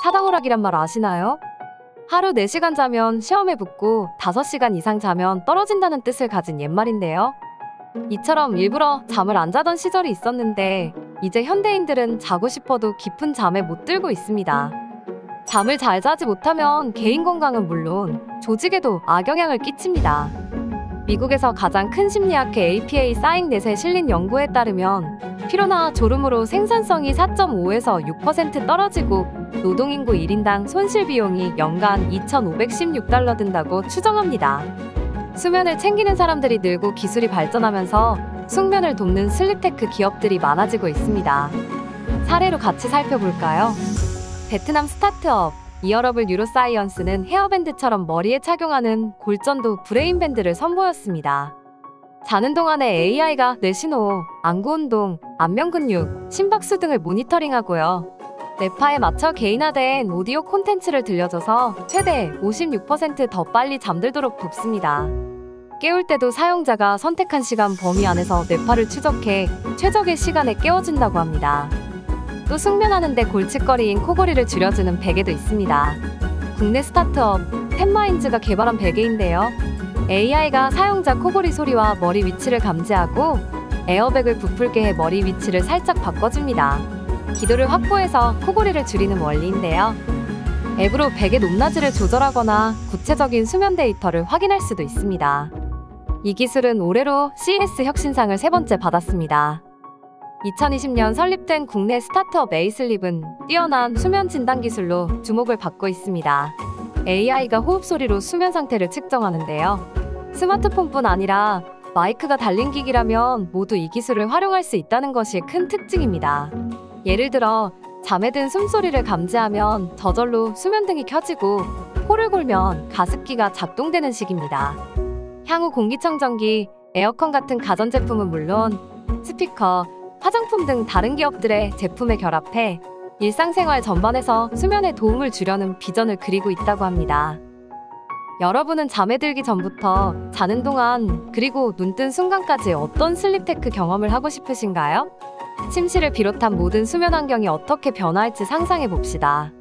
사당오락이란 말 아시나요? 하루 4시간 자면 시험에 붙고 5시간 이상 자면 떨어진다는 뜻을 가진 옛말인데요. 이처럼 일부러 잠을 안 자던 시절이 있었는데 이제 현대인들은 자고 싶어도 깊은 잠에 못 들고 있습니다. 잠을 잘 자지 못하면 개인 건강은 물론 조직에도 악영향을 끼칩니다. 미국에서 가장 큰 심리학회 APA 사잉넷에 실린 연구에 따르면 피로나 졸음으로 생산성이 4.5에서 6% 떨어지고 노동인구 1인당 손실 비용이 연간 $2,516 든다고 추정합니다. 수면을 챙기는 사람들이 늘고 기술이 발전하면서 숙면을 돕는 슬립테크 기업들이 많아지고 있습니다. 사례로 같이 살펴볼까요? 베트남 스타트업 이어러블 뉴로사이언스는 헤어밴드처럼 머리에 착용하는 골전도 브레인밴드를 선보였습니다. 자는 동안에 AI가 뇌신호, 안구운동, 안면근육, 심박수 등을 모니터링하고요. 뇌파에 맞춰 개인화된 오디오 콘텐츠를 들려줘서 최대 56% 더 빨리 잠들도록 돕습니다. 깨울 때도 사용자가 선택한 시간 범위 안에서 뇌파를 추적해 최적의 시간에 깨워준다고 합니다. 또 숙면하는데 골칫거리인 코골이를 줄여주는 베개도 있습니다. 국내 스타트업 텐마인즈가 개발한 베개인데요. AI가 사용자 코골이 소리와 머리 위치를 감지하고 에어백을 부풀게 해 머리 위치를 살짝 바꿔줍니다. 기도를 확보해서 코골이를 줄이는 원리인데요. 앱으로 베개 높낮이를 조절하거나 구체적인 수면 데이터를 확인할 수도 있습니다. 이 기술은 올해로 CES 혁신상을 3번째 받았습니다. 2020년 설립된 국내 스타트업 에이슬립은 뛰어난 수면 진단 기술로 주목을 받고 있습니다. AI가 호흡 소리로 수면 상태를 측정하는데요. 스마트폰뿐 아니라 마이크가 달린 기기라면 모두 이 기술을 활용할 수 있다는 것이 큰 특징입니다. 예를 들어 잠에 든 숨소리를 감지하면 저절로 수면등이 켜지고 코를 골면 가습기가 작동되는 식입니다. 향후 공기청정기, 에어컨 같은 가전제품은 물론 스피커, 화장품 등 다른 기업들의 제품에 결합해 일상생활 전반에서 수면에 도움을 주려는 비전을 그리고 있다고 합니다. 여러분은 잠에 들기 전부터 자는 동안 그리고 눈 뜬 순간까지 어떤 슬립테크 경험을 하고 싶으신가요? 침실을 비롯한 모든 수면 환경이 어떻게 변화할지 상상해 봅시다.